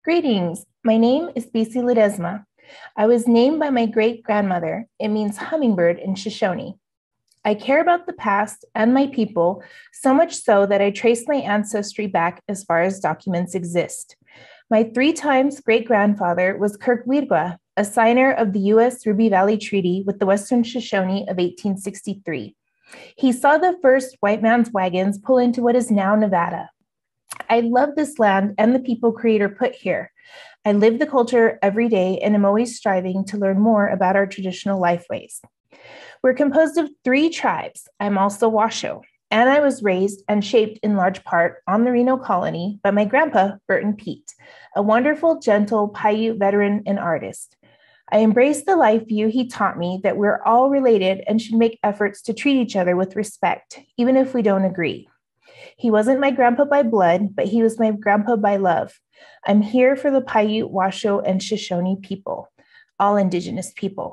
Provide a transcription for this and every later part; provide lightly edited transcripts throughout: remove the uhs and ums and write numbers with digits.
Greetings. My name is Bisi Ledesma. I was named by my great-grandmother. It means hummingbird in Shoshone. I care about the past and my people, so much so that I trace my ancestry back as far as documents exist. My 3 times great-grandfather was Kirk Wirgwa, a signer of the U.S. Ruby Valley Treaty with the Western Shoshone of 1863. He saw the first white man's wagons pull into what is now Nevada. I love this land and the people Creator put here. I live the culture every day and am always striving to learn more about our traditional lifeways. We're composed of 3 tribes. I'm also Washoe, and I was raised and shaped in large part on the Reno colony by my grandpa, Burton Pete, a wonderful, gentle Paiute veteran and artist. I embrace the life view he taught me that we're all related and should make efforts to treat each other with respect, even if we don't agree. He wasn't my grandpa by blood, but he was my grandpa by love. I'm here for the Paiute, Washoe, and Shoshone people, all Indigenous people.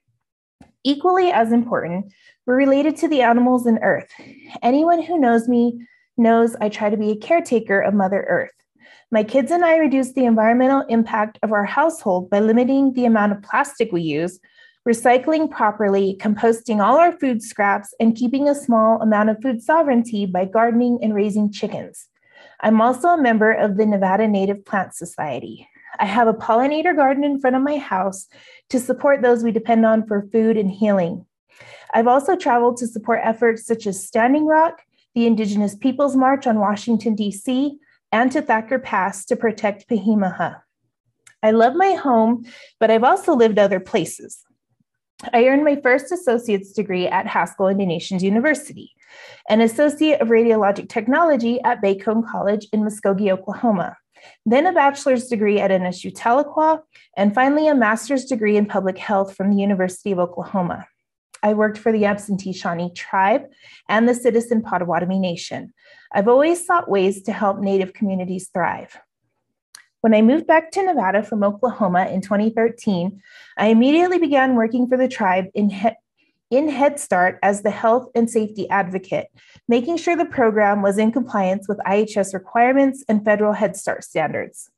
Equally as important, we're related to the animals in Earth. Anyone who knows me knows I try to be a caretaker of Mother Earth. My kids and I reduce the environmental impact of our household by limiting the amount of plastic we use, recycling properly, composting all our food scraps, and keeping a small amount of food sovereignty by gardening and raising chickens. I'm also a member of the Nevada Native Plant Society. I have a pollinator garden in front of my house to support those we depend on for food and healing. I've also traveled to support efforts such as Standing Rock, the Indigenous Peoples March on Washington, D.C., and to Thacker Pass to protect Pahimaha. I love my home, but I've also lived other places. I earned my first associate's degree at Haskell Indian Nations University, an associate of radiologic technology at Bacone College in Muskogee, Oklahoma, then a bachelor's degree at NSU Tahlequah, and finally a master's degree in public health from the University of Oklahoma. I worked for the Absentee Shawnee tribe and the Citizen Potawatomi Nation. I've always sought ways to help Native communities thrive. When I moved back to Nevada from Oklahoma in 2013, I immediately began working for the tribe in Head Start as the health and safety advocate, making sure the program was in compliance with IHS requirements and federal Head Start standards.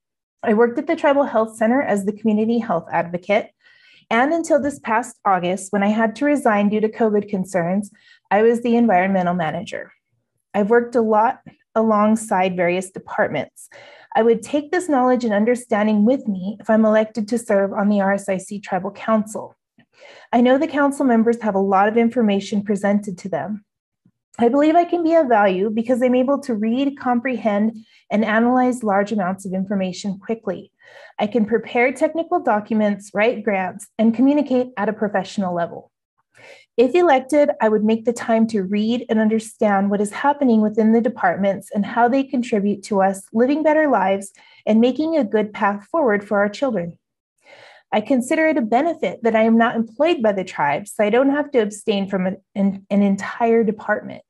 I worked at the Tribal Health Center as the community health advocate, and until this past August, when I had to resign due to COVID concerns, I was the environmental manager. I've worked a lot alongside various departments. I would take this knowledge and understanding with me if I'm elected to serve on the RSIC Tribal Council. I know the council members have a lot of information presented to them. I believe I can be of value because I'm able to read, comprehend, and analyze large amounts of information quickly. I can prepare technical documents, write grants, and communicate at a professional level. If elected, I would make the time to read and understand what is happening within the departments and how they contribute to us living better lives and making a good path forward for our children. I consider it a benefit that I am not employed by the tribe, so I don't have to abstain from an entire department.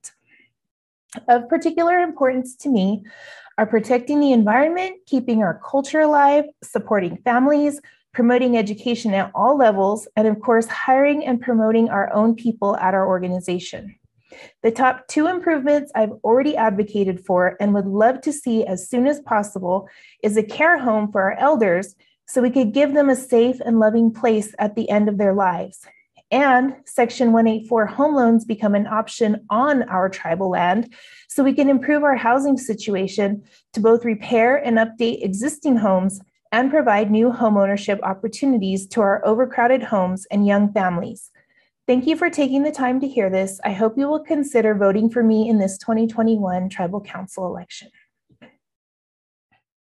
Of particular importance to me are protecting the environment, keeping our culture alive, supporting families, promoting education at all levels, and of course, hiring and promoting our own people at our organization. The top 2 improvements I've already advocated for and would love to see as soon as possible is a care home for our elders so we could give them a safe and loving place at the end of their lives. And Section 184 home loans become an option on our tribal land so we can improve our housing situation to both repair and update existing homes and provide new homeownership opportunities to our overcrowded homes and young families. Thank you for taking the time to hear this. I hope you will consider voting for me in this 2021 Tribal Council election.